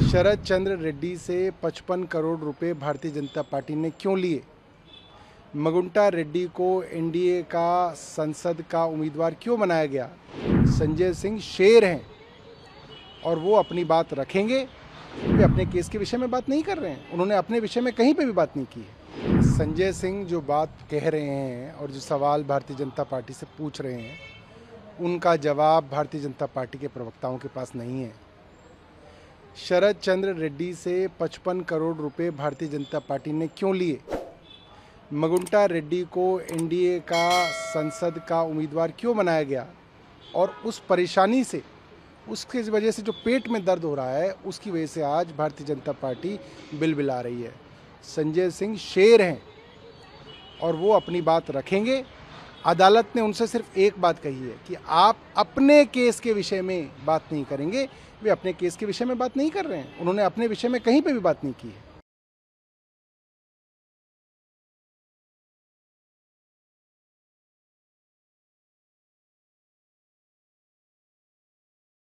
शरद चंद्र रेड्डी से 55 करोड़ रुपए भारतीय जनता पार्टी ने क्यों लिए? मगुंटा रेड्डी को एनडीए का संसद का उम्मीदवार क्यों बनाया गया? संजय सिंह शेर हैं और वो अपनी बात रखेंगे। वे अपने केस के विषय में बात नहीं कर रहे हैं, उन्होंने अपने विषय में कहीं पे भी बात नहीं की है। संजय सिंह जो बात कह रहे हैं और जो सवाल भारतीय जनता पार्टी से पूछ रहे हैं, उनका जवाब भारतीय जनता पार्टी के प्रवक्ताओं के पास नहीं है। शरद चंद्र रेड्डी से 55 करोड़ रुपए भारतीय जनता पार्टी ने क्यों लिए? मगुंटा रेड्डी को एनडीए का संसद का उम्मीदवार क्यों बनाया गया? और उस परेशानी से, उसकी वजह से जो पेट में दर्द हो रहा है, उसकी वजह से आज भारतीय जनता पार्टी बिलबिला रही है। संजय सिंह शेर हैं और वो अपनी बात रखेंगे। अदालत ने उनसे सिर्फ एक बात कही है कि आप अपने केस के विषय में बात नहीं करेंगे। वे अपने केस के विषय में बात नहीं कर रहे हैं, उन्होंने अपने विषय में कहीं पे भी बात नहीं की है।